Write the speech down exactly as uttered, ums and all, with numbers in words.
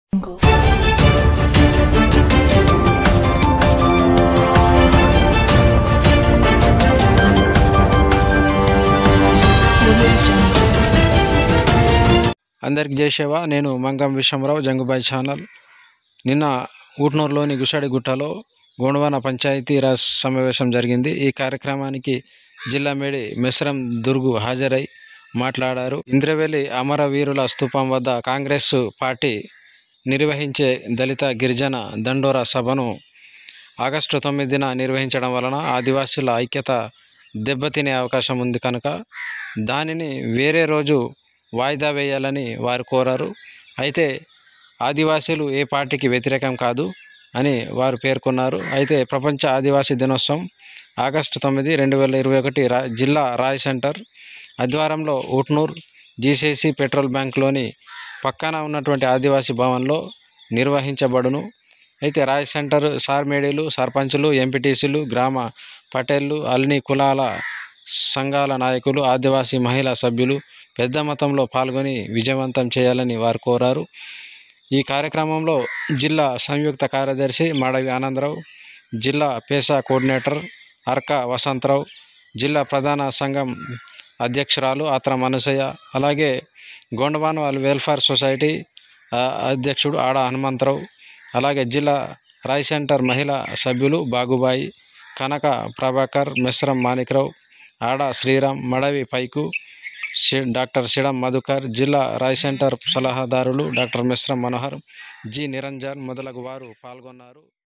Jungle. అందరికి జయసేవ. నేను Mangam విశ్వమరావు, Jangubai channel. నిన్న ఊట్నూరులోని గుషాడిగుట్టలో గోండవాన పంచాయతీరాజ్ సమావేశం జరిగింది. ఈ కార్యక్రమానికి జిల్లా మేడి మెస్రం దుర్గు హాజరై మాట్లాడారు. ఇంద్రవెల్లి అమరవీరుల స్తూపం వద్ద కాంగ్రెస్ పార్టీ నిర్వహించే దళిత గిరిజన దండోరా సభను ఆగస్టు తొమ్మిదిన నిర్వహించడం వలన ఆదివాసీల ఐక్యత దెబ్బతినే అవకాశం ఉంది కనుక దానిని వేరే రోజు వాయిదా వేయాలని వారు కోరారు. అయితే ఆదివాసీలు ఏ పార్టీకి వ్యతిరేకం కాదు అని వారు పేర్కొన్నారు. అయితే ప్రపంచ ఆదివాసీ దినోత్సవం ఆగస్టు తొమ్మిది రెండు వేల ఇరవై ఒకటి రా జిల్లా రాయ్ సెంటర్ ఆధ్వర్యంలో ఊట్నూర్ జీసీసీ పెట్రోల్ బ్యాంక్లోని పక్కన ఉన్నటువంటి ఆదివాసీ భవన్లో నిర్వహించబడును. అయితే రాయ్ సెంటర్ సార్మేడీలు, సర్పంచులు, ఎంపీటీసీలు, గ్రామ పటేళ్లు, అన్ని కులాల సంఘాల నాయకులు, ఆదివాసీ మహిళా సభ్యులు పెద్ద మొత్తంలో పాల్గొని విజయవంతం చేయాలని వారు కోరారు. ఈ కార్యక్రమంలో జిల్లా సంయుక్త కార్యదర్శి మడవి ఆనందరావు, జిల్లా పేసా కోఆర్డినేటర్ అర్క వసంతరావు, జిల్లా ప్రధాన సంఘం అధ్యక్షురాలు ఆత్రం అనసూయ, అలాగే గోండవాన్ వెల్ఫేర్ సొసైటీ అధ్యక్షుడు ఆడ హనుమంతరావు, అలాగే జిల్లా రాయ్ సెంటర్ మహిళా సభ్యులు బాగుబాయి, కనక ప్రభాకర్, మెస్రం మాణిక్రావు, ఆడ శ్రీరామ్, మడవి పైకు, డాక్టర్ సిడం మధుకర్, జిల్లా రాయ్ సెంటర్ సలహాదారులు డాక్టర్ మెస్రం మనోహర్, జి నిరంజన్ మొదలగు వారు పాల్గొన్నారు.